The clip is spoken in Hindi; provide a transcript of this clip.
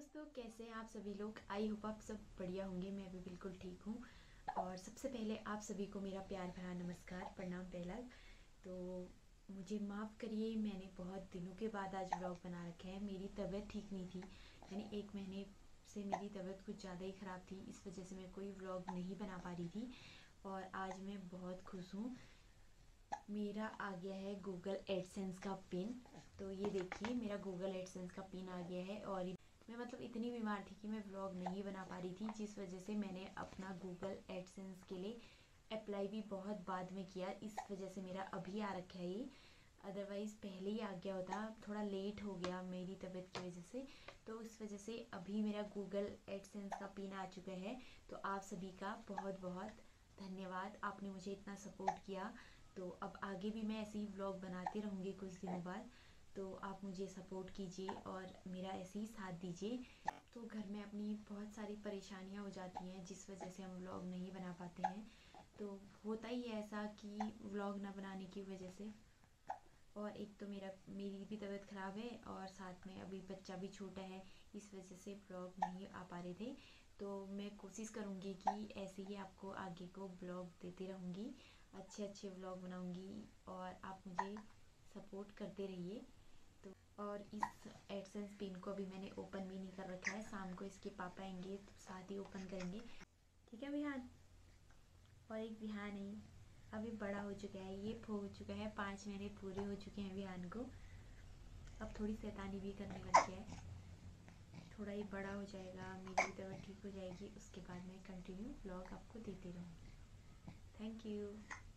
दोस्तों, कैसे हैं आप सभी लोग। आई होप आप सब बढ़िया होंगे। मैं भी बिल्कुल ठीक हूँ। और सबसे पहले आप सभी को मेरा प्यार भरा नमस्कार, प्रणाम पहला। तो मुझे माफ़ करिए, मैंने बहुत दिनों के बाद आज व्लॉग बना रखा है। मेरी तबीयत ठीक नहीं थी, यानी 1 महीने से मेरी तबीयत कुछ ज़्यादा ही ख़राब थी। इस वजह से मैं कोई व्लॉग नहीं बना पा रही थी। और आज मैं बहुत खुश हूँ। मेरा आ गया है गूगल एडसेंस का पिन। तो ये देखिए, मेरा गूगल एडसेंस का पिन आ गया है। और मैं इतनी बीमार थी कि मैं व्लॉग नहीं बना पा रही थी, जिस वजह से मैंने अपना गूगल एडसेंस के लिए अप्लाई भी बहुत बाद में किया। इस वजह से मेरा अभी आ रखा है ये, अदरवाइज़ पहले ही आ गया होता। थोड़ा लेट हो गया मेरी तबीयत की वजह से, तो इस वजह से अभी मेरा गूगल एडसेंस का पिन आ चुका है। तो आप सभी का बहुत बहुत धन्यवाद, आपने मुझे इतना सपोर्ट किया। तो अब आगे भी मैं ऐसे ही व्लॉग बनाते रहूँगी कुछ दिनों बाद। तो आप मुझे सपोर्ट कीजिए और मेरा ऐसे ही साथ दीजिए। तो घर में अपनी बहुत सारी परेशानियाँ हो जाती हैं, जिस वजह से हम व्लॉग नहीं बना पाते हैं। तो होता ही है ऐसा कि व्लॉग ना बनाने की वजह से। और एक तो मेरी भी तबीयत ख़राब है, और साथ में अभी बच्चा भी छोटा है, इस वजह से व्लॉग नहीं आ पा रहे थे। तो मैं कोशिश करूँगी कि ऐसे ही आपको आगे को व्लॉग देती रहूँगी, अच्छे अच्छे व्लॉग बनाऊँगी, और आप मुझे सपोर्ट करते रहिए। तो और इस एडसेंस पिन को अभी मैंने ओपन भी नहीं कर रखा है। शाम को इसके पापा आएंगे तो साथ ही ओपन करेंगे, ठीक है विहान। और एक विहान है, अभी बड़ा हो चुका है, ये हो चुका है 5 महीने पूरे हो चुके हैं विहान को। अब थोड़ी शैतानी भी करने लग गया है। थोड़ा ही बड़ा हो जाएगा, मेरी भी तबीयत ठीक हो जाएगी, उसके बाद मैं कंटिन्यू व्लॉग आपको देती रहूँगी। Thank you.